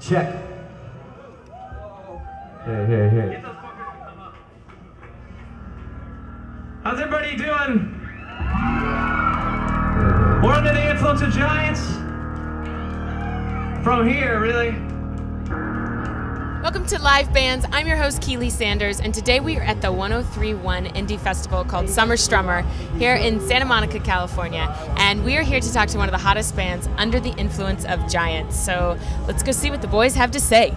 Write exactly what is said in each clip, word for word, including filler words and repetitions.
Check. Hey, hey, hey. How's everybody doing? We're under the influence of Giants. From here, really. Welcome to Live Bands. I'm your host, Keely Sanders, and today we are at the one oh three one Indie Festival called Summer Strummer here in Santa Monica, California. And we are here to talk to one of the hottest bands under the influence of Giants. So let's go see what the boys have to say.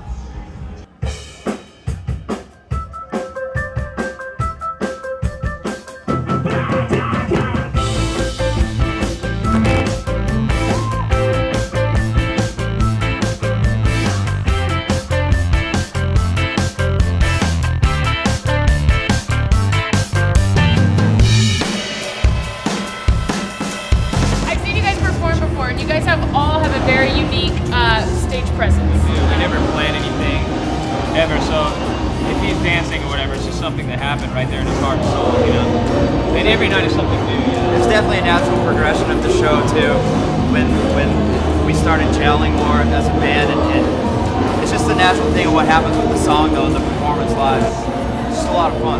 All have a very unique uh, stage presence. We do. We never plan anything ever, so if he's dancing or whatever, it's just something that happened right there in his heart and soul, you know. And every night is something new. You know? It's definitely a natural progression of the show too. When when we started gelling more as a band, and, and it's just the natural thing of what happens with the song though, and the performance live. It's just a lot of fun.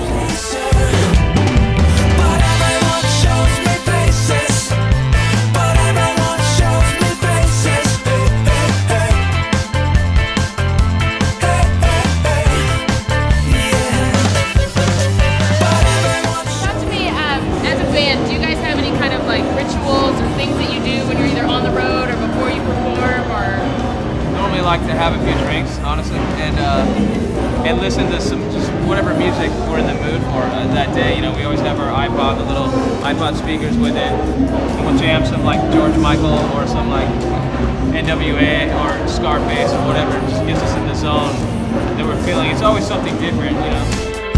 Like to have a few drinks, honestly, and uh, and listen to some just whatever music we're in the mood for uh, that day. You know, we always have our iPod, the little iPod speakers with it, and we'll jam some like George Michael or some like N W A or Scarface or whatever. It just gets us in the zone that we're feeling. It's always something different, you know.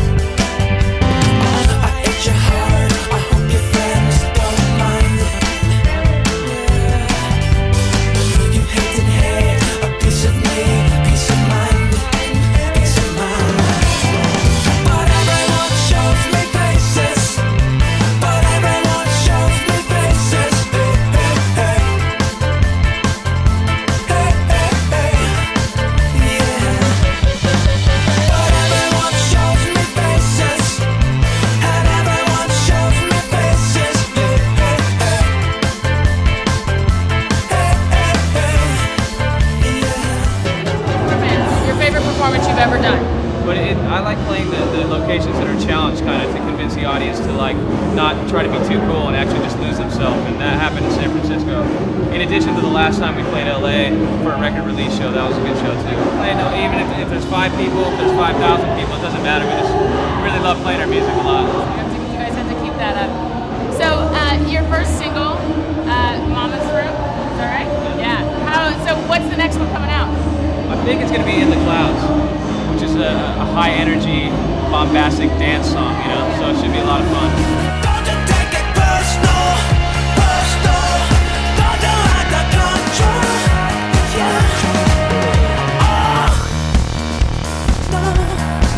You've ever done. But it, I like playing the, the locations that are challenged kind of to convince the audience to like not try to be too cool and actually just lose themselves, and that happened in San Francisco. In addition to the last time we played L A for a record release show, that was a good show too. Play, no, even if, if there's five people, if there's five thousand people, it doesn't matter. We just really love playing our music a lot. You, have to, you guys have to keep that up. So uh, your first single, uh, Mama's Room, is that right? Yeah. How? So what's the next one coming out? I think it's going to be In the Clouds, which is a, a high energy, bombastic dance song, you know, so it should be a lot of fun. Don't you take it personal, personal, don't you have the control, yeah. Oh, no, no.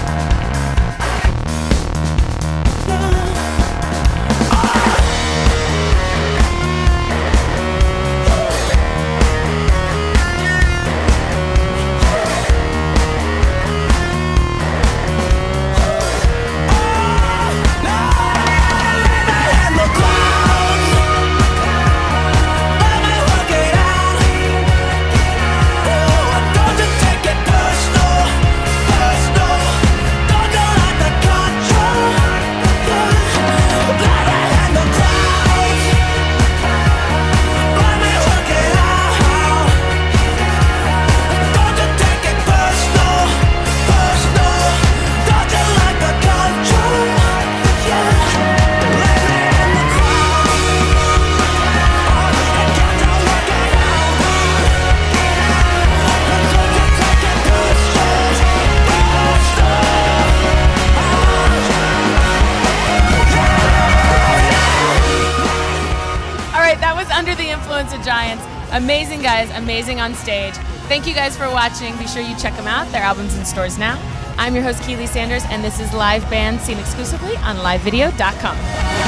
Under the Influence of Giants. Amazing guys, amazing on stage. Thank you guys for watching. Be sure you check them out. Their album's in stores now. I'm your host, Keely Sanders, and this is Live Band, seen exclusively on live video dot com.